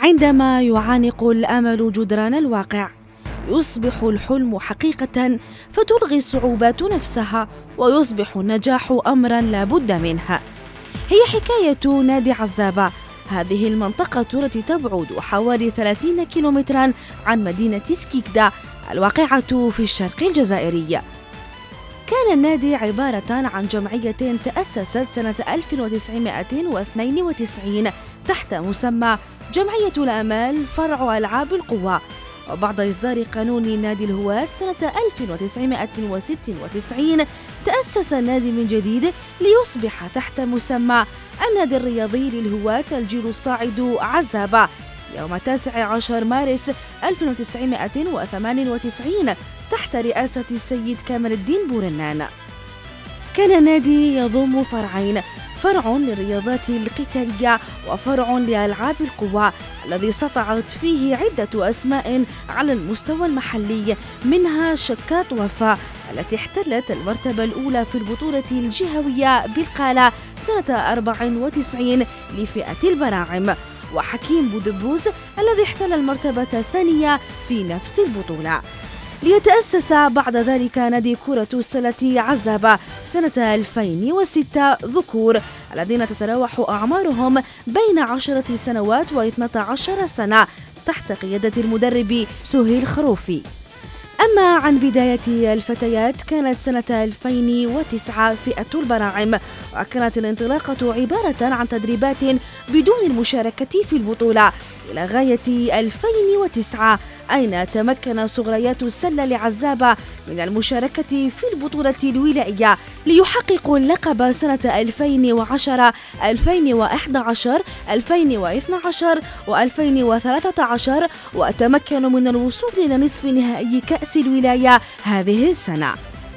عندما يعانق الأمل جدران الواقع يصبح الحلم حقيقة، فتلغي الصعوبات نفسها ويصبح النجاح أمرا لا بد منه. هي حكاية نادي عزابة، هذه المنطقة التي تبعد حوالي 30 كيلومترا عن مدينة سكيكدا الواقعة في الشرق الجزائري. كان النادي عبارة عن جمعية تأسست سنة 1992 تحت مسمى جمعية الآمال فرع ألعاب القوى، وبعد إصدار قانون نادي الهواة سنة 1996 تأسس النادي من جديد ليصبح تحت مسمى النادي الرياضي للهواة الجيل الصاعد عزابة يوم 19 مارس 1998 تحت رئاسة السيد كامل الدين بورنان. كان النادي يضم فرعين، فرع للرياضات القتالية وفرع لألعاب القوى، الذي سطعت فيه عدة أسماء على المستوى المحلي، منها شكات وفاء التي احتلت المرتبة الأولى في البطولة الجهوية بالقالة سنة 94 لفئة البراعم، وحكيم بودبوز الذي احتل المرتبة الثانية في نفس البطولة. ليتأسس بعد ذلك نادي كرة السلة عزابة سنة 2006 ذكور الذين تتراوح أعمارهم بين 10 سنوات و12 سنة تحت قيادة المدرب سهيل خروفي. أما عن بداية الفتيات كانت سنة 2009 فئة البراعم، وكانت الانطلاقة عبارة عن تدريبات بدون المشاركة في البطولة إلى غاية 2009 أين تمكن صغريات السلة لعزابة من المشاركة في البطولة الولائية ليحققوا اللقب سنة 2010 2011 2012 و2013 وتمكنوا من الوصول إلى نصف نهائي كأس الولاية هذه السنة.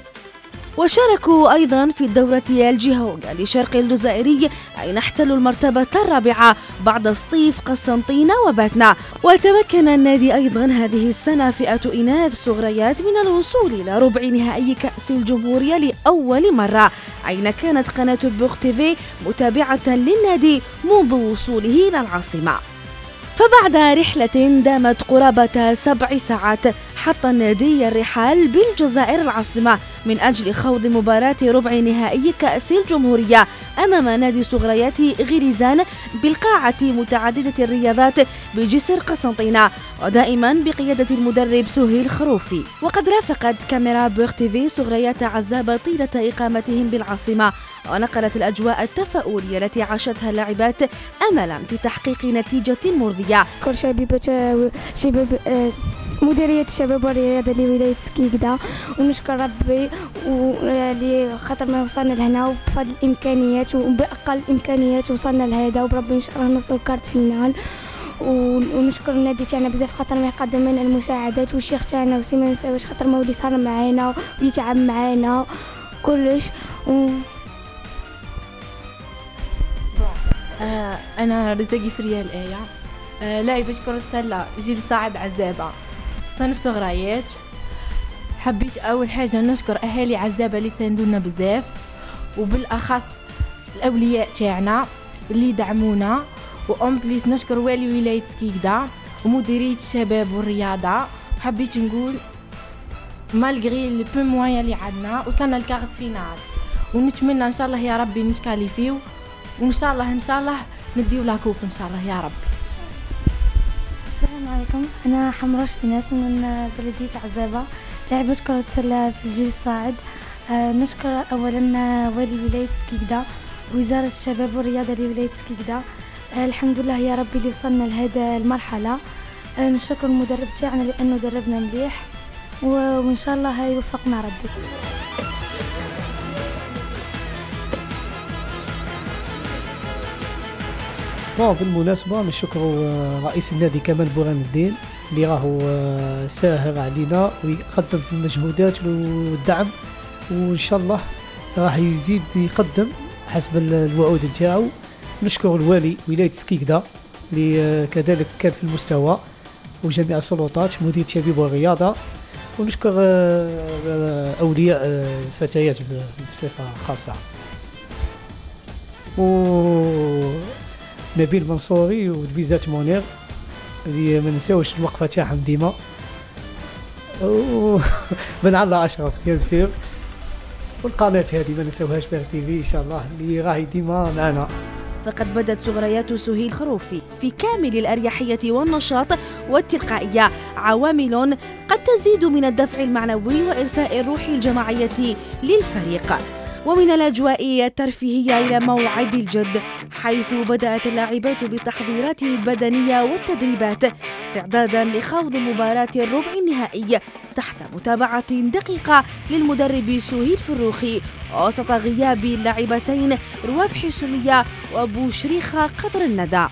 وشاركوا أيضا في الدورة الجهوية لشرق الجزائري أين احتلوا المرتبة الرابعة بعد سطيف قسنطينة وباتنا. وتمكن النادي أيضا هذه السنة فئة إناث صغريات من الوصول إلى ربع نهائي كأس الجمهورية لأول مرة، أين كانت قناة بوغ تيفي متابعة للنادي منذ وصوله إلى العاصمة. فبعد رحلة دامت قرابة 7 ساعات حط النادي الرحال بالجزائر العاصمة من أجل خوض مباراة ربع نهائي كأس الجمهورية أمام نادي صغريات غريزان بالقاعة متعددة الرياضات بجسر قسنطينة، ودائما بقيادة المدرب سهيل خروفي. وقد رافقت كاميرا بوغ تيفي صغريات عزابة طيلة إقامتهم بالعاصمة، ونقلت الأجواء التفاؤلية التي عاشتها اللاعبات أملا في تحقيق نتيجة مرضية. شباب مديرية الشباب والرياضة لولاية سكيكدا، ونشكر ربي خاطر ما وصلنا لهنا وبفضل الإمكانيات وبأقل الإمكانيات وصلنا لهذا، وبربي إن شاء الله نوصل كارت فينال. ونشكر النادي تاعنا بزاف خاطر ما يقدم لنا المساعدات، والشيخ تاعنا وسي ما نساوش خاطر مولي صار معانا ويتعب معانا كلش. أنا رزقي فريال آية، لاعبة كرة السلة جيل صاعد عزابة صنف صغريات. حبيت أول حاجة نشكر أهالي عزابة اللي ساندونا بزاف، وبالأخص الأولياء تاعنا اللي دعمونا، وأم بليس نشكر والي ولاية سكيكدا ومديرية الشباب والرياضة. حبيت نقول مالغري البو موان اللي عندنا وصلنا الكارت فينال، ونتمنى إن شاء الله يا ربي نتكاليفيو، وإن شاء الله نديو لا كوب إن شاء الله يا رب. السلام عليكم، أنا حمراش إناس من بلدية عزابة، لاعبة كرة سلة في الجيل الصاعد. نشكر أولا والي ولاية سكيكدا ووزارة الشباب والرياضة لولاية سكيكدا، الحمد لله يا ربي اللي وصلنا لهذا المرحلة. نشكر المدرب تاعنا لأنه دربنا مليح، وإن شاء الله يوفقنا ربي. بالمناسبة نشكر رئيس النادي كمال بوران الدين اللي راهو ساهر علينا ويقدم في المجهودات والدعم، وإن شاء الله راح يزيد يقدم حسب الوعود نتاعو. نشكر الوالي ولاية سكيكدا اللي كذلك كان في المستوى، وجميع السلطات مديرية الشباب والرياضة، ونشكر أولياء الفتيات بصفة خاصة، ونبيل منصوري ودفيزات مونير اللي ما نساوش الوقفه تاعهم ديما. وبن الله اشرف ياسر، والقناه هذه ما نساوهاش بير تي في ان شاء الله اللي راهي ديما معنا. فقد بدت صغريات سهيل خروفي في كامل الأريحية والنشاط والتلقائية، عوامل قد تزيد من الدفع المعنوي وإرساء الروح الجماعية للفريق. ومن الأجواء الترفيهية إلى موعد الجد، حيث بدأت اللاعبات بالتحضيرات البدنية والتدريبات استعدادا لخوض مباراة الربع النهائي تحت متابعة دقيقة للمدرب سهيل فروخي، وسط غياب اللاعبتين رواب حسومية وبوشريخة قطر الندى.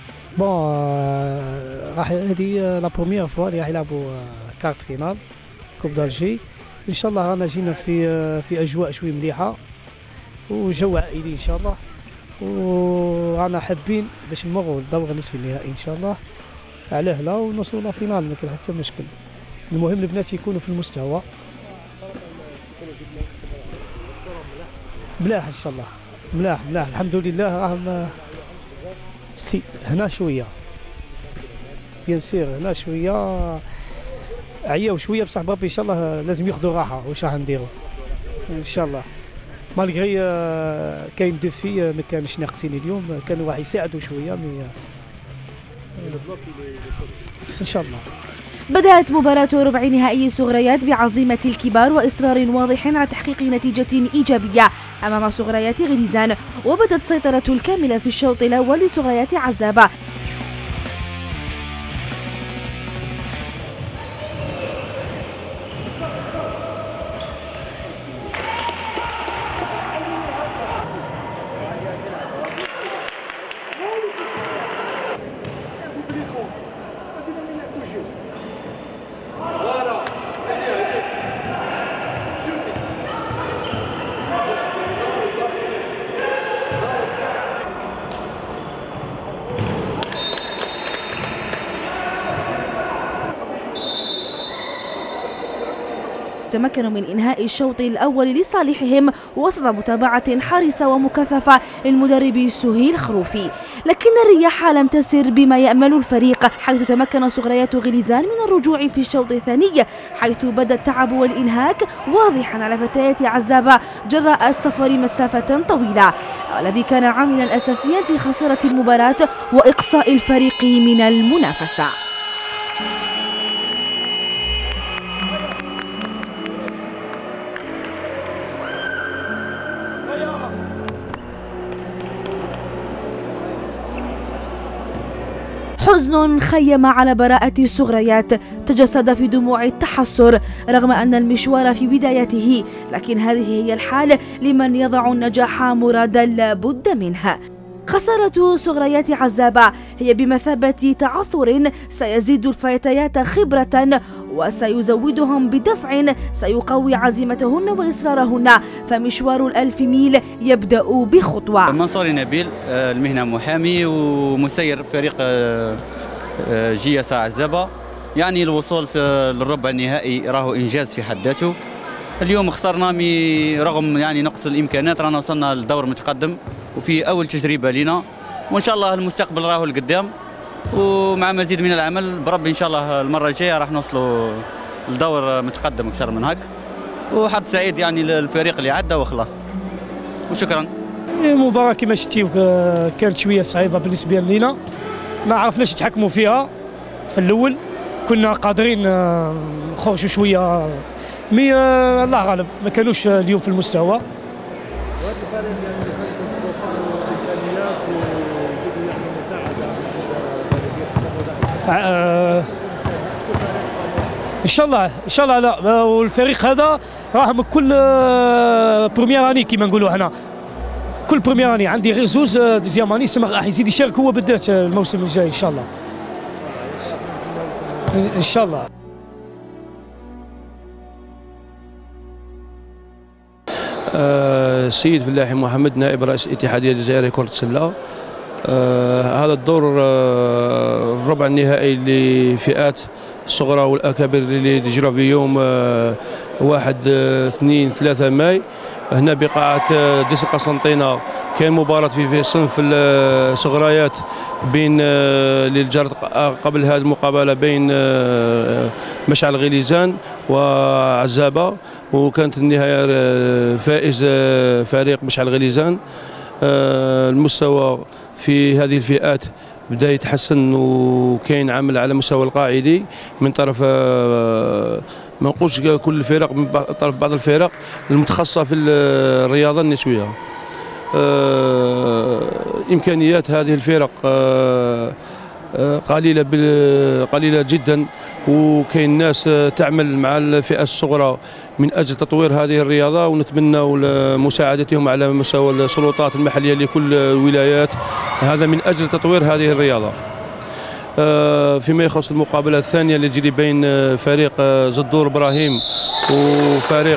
راح هذه لا بروميير فوا اللي راح يلعبوا كارت فينال كوب دالجي. ان شاء الله رانا جينا في اجواء شوي مليحه وجو عائلي ان شاء الله، ورانا حابين باش نمروا لدور نصف النهائي ان شاء الله على هلا ونوصلوا لفينال، ما كاين حتى مشكل. المهم البنات يكونوا في المستوى ملاح ان شاء الله، ملاح الحمد لله. راهم هنا شويه بيان سير، هنا شويه عياو شويه بصح بربي ان شاء الله لازم ياخذوا راحه. واش راح نديروا ان شاء الله مالغري كاين دفي ما كانش ناقصين اليوم، كانوا راح يساعدوا شويه ان شاء الله. بدأت مباراة ربع نهائي صغريات بعزيمة الكبار وإصرار واضح على تحقيق نتيجة إيجابية أمام صغريات غليزان، وبدت سيطرة الكاملة في الشوط الأول لصغريات عزابة. تمكنوا من إنهاء الشوط الأول لصالحهم وسط متابعة حارسة ومكثفة للمدرب سهيل خروفي، لكن الرياح لم تسر بما يأمل الفريق، حيث تمكن صغريات غليزان من الرجوع في الشوط الثاني، حيث بدا التعب والإنهاك واضحا على فتيات عزابة جراء السفر مسافة طويلة، والذي كان عاملا أساسيا في خسارة المباراة وإقصاء الفريق من المنافسة. حزن خيم على براءة الصغريات تجسد في دموع التحسر رغم أن المشوار في بدايته، لكن هذه هي الحال لمن يضع النجاح مرادا لا بد منها. خسارة صغريات عزابة هي بمثابة تعثر سيزيد الفتيات خبرة وسيزودهم بدفع سيقوي عزيمتهن وإصرارهن، فمشوار ال1000 ميل يبدأ بخطوة. منصوري نبيل، المهنة محامي ومسير فريق جياس عزابة. يعني الوصول في الربع النهائي راهو إنجاز في حد ذاته. اليوم خسرنا رغم يعني نقص الإمكانات، رانا وصلنا لدور متقدم وفي أول تجربة لنا، وإن شاء الله المستقبل راهو القدام، ومع مزيد من العمل بربي إن شاء الله المرة الجاية راح نوصلوا لدور متقدم أكثر من هك. وحظ سعيد يعني للفريق اللي عدى وخلا، وشكرا. المباراة كما شفتيو كانت شوية صعيبة بالنسبة لنا، ما عرفناش نتحكموا فيها في الأول، كنا قادرين نخرجوا شوية مي الله غالب ما كانوش اليوم في المستوى. وهذا الفريق يعني كانت توفر امكانيات ويزيدوا يعملوا مساعده ان شاء الله لا، والفريق هذا راهم كل بروميير اني كيما نقولوا هنا، كل بروميير اني عندي غير زوز دوزيام اني راح يزيد يشارك هو بالذات الموسم الجاي ان شاء الله. ان شاء الله. السيد فلاحي محمد، نائب رئيس الاتحادية الجزائرية لكرة السلة. هذا الدور الربع النهائي لفئات الصغرى والأكابر اللي تجرى في يوم 1 2 3 ماي هنا بقاعة جسر قسنطينة كان مباراة في صنف الصغريات بين اللي جرت قبل هذه المقابلة بين مشعل غليزان وعزابة، وكانت النهاية فائز فريق مشعل غليزان. المستوى في هذه الفئات بدا يتحسن، وكاين عمل على مستوى القاعدي من طرف ما نقولش كل الفرق، من طرف بعض الفرق المتخصصة في الرياضة النسوية. إمكانيات هذه الفرق قليلة جدا، وكاين ناس تعمل مع الفئة الصغرى من أجل تطوير هذه الرياضة، ونتمنى مساعدتهم على مستوى السلطات المحلية لكل الولايات، هذا من أجل تطوير هذه الرياضة. فيما يخص المقابلة الثانية اللي تجري بين فريق زدور إبراهيم وفريق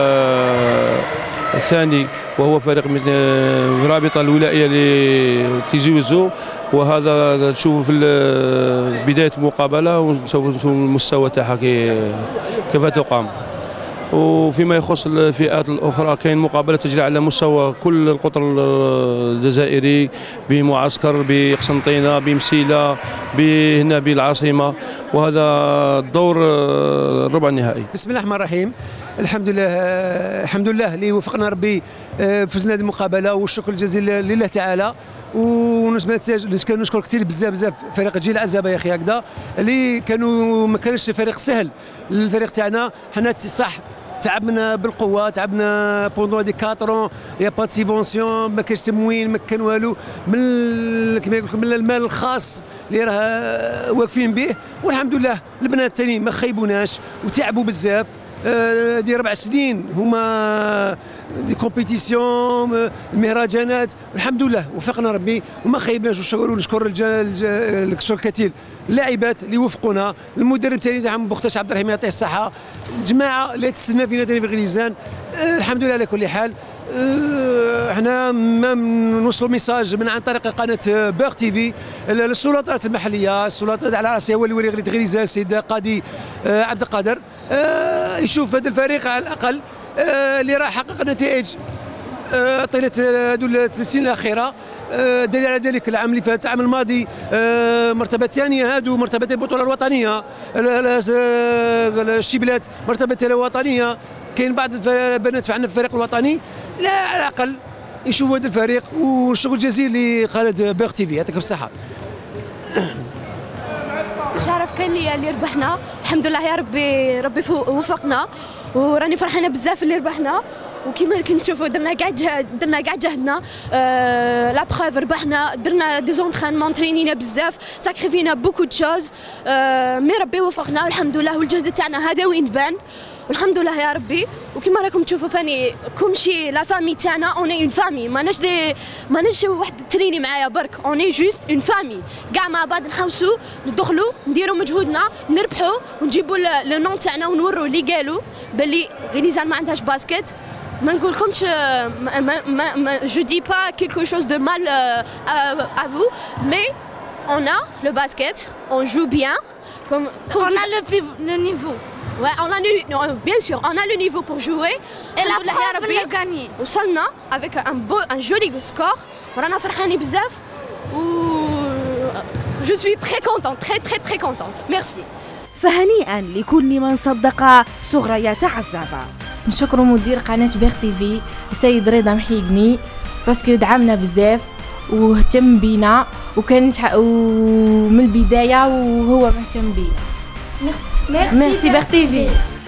الثاني وهو فريق من الرابطة الولائية لتيزي وزو، وهذا نشوفه في بداية المقابلة ونشوف المستوى تاعها كيف تقام. وفيما يخص الفئات الأخرى كاين مقابلة تجري على مستوى كل القطر الجزائري، بمعسكر بقسنطينة بمسيلة هنا بالعاصمة، وهذا الدور الربع النهائي. بسم الله الرحمن الرحيم. الحمد لله اللي وفقنا ربي فزنا هذه المقابله، والشكر الجزيل لله تعالى. ونشكر كثير بزاف فريق جيل عزابه يا اخي هكذا، اللي كانوا ما كانش فريق سهل. الفريق تاعنا حنا صح تعبنا بالقوه، تعبنا بوندون دي 4 يا با سيفونسيون، ما كاينش تموين، ما كان والو، كما يقول من المال الخاص اللي راه واقفين به. والحمد لله البنات ثاني ما خيبوناش وتعبوا بزاف. دي 4 سنين هما دي كومبيتيسيون مهرجانات، الحمد لله وفقنا ربي وما خيبناش. ونشكر الشكر كثير اللاعبات اللي وفقونا، المدرب ثاني تاعهم بوختاش عبد الرحيم يعطيه الصحه، الجماعه اللي تستنى فينا ثاني في غليزان. الحمد لله على كل حال. احنا ما نوصلوا ميساج من عن طريق قناه بوغ تي في للسلطات المحليه، السلطات على راسها هو الولي غليزان السيد قاضي عبد القادر، يشوف هذا الفريق على الاقل اللي راه حقق نتائج طيله هذو الثلاث سنين الاخيره. دليل على ذلك العام اللي فات، العام الماضي مرتبه ثانيه، هادو مرتبه البطوله الوطنيه، الشيبلات مرتبه الوطنيه. كاين بعض البنات عندنا في الفريق الوطني، لا على الاقل يشوفوا هذا الفريق. والشكر الجزيل لقناه بوغ تي في، يعطيكم الصحه. الشرف كان لي اللي ربحنا، الحمد لله يا ربي وفقنا، وراني فرحانه بزاف اللي ربحنا. وكما كنتم تشوفوا درنا كاع جهدنا، لا بروف ربحنا، درنا دي زونطرينمون، ترينينا بزاف، ساكريفينا بوكو دو شوز، مي ربي وفقنا والحمد لله. والجهد تاعنا هذا وين بان، والحمد لله يا ربي. وكما راكم تشوفوا فاني كلشي لا فامي تاعنا، اوني اون فامي، ماناش واحد تريني معايا برك، اوني جوست اون فامي، كاع مع بعض نحوسوا ندخلوا نديروا مجهودنا نربحوا ونجيبوا لو نون تاعنا ونوروا اللي قالوا باللي غليزان ما عندهاش باسكت. ما نقولكمش je dis pas quelque chose de mal à vous, mais on a le basket, on joue bien, comme on a le niveau. Ouais, bien sûr, on a le niveau pour jouer. Et la preuve de gagner. وصلنا avec un joli score. رانا فرحانين بزاف و je suis très contente. Merci. فهنيئا لكل من صدق صغريات عزابة. نشكر مدير قناة بوغ تي في السيد رضا محيقني، باسكو دعمنا بزاف واهتم بينا، وكان ومن البداية وهو مهتم بينا. ميرسي بوغ تي في.